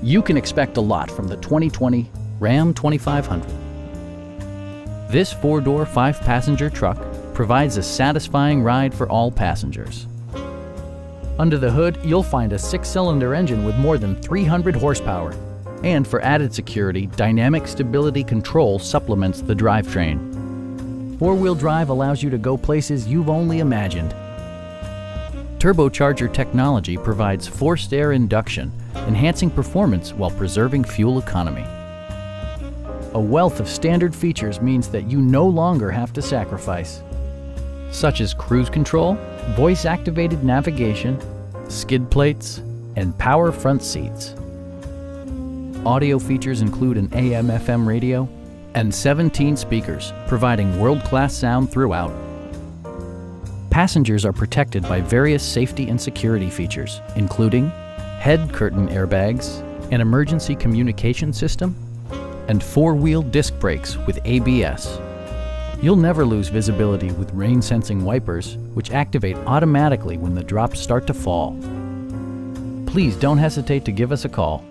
You can expect a lot from the 2020 Ram 2500. This four-door, five-passenger truck provides a satisfying ride for all passengers. Under the hood, you'll find a six-cylinder engine with more than 300 horsepower. And for added security, dynamic stability control supplements the drivetrain. Four-wheel drive allows you to go places you've only imagined. Turbocharger technology provides forced air induction, enhancing performance while preserving fuel economy. A wealth of standard features means that you no longer have to sacrifice, such as cruise control, voice-activated navigation, skid plates, and power front seats. Audio features include an AM/FM radio and 17 speakers, providing world-class sound throughout. Passengers are protected by various safety and security features, including head curtain airbags, an emergency communication system, and four-wheel disc brakes with ABS. You'll never lose visibility with rain-sensing wipers, which activate automatically when the drops start to fall. Please don't hesitate to give us a call.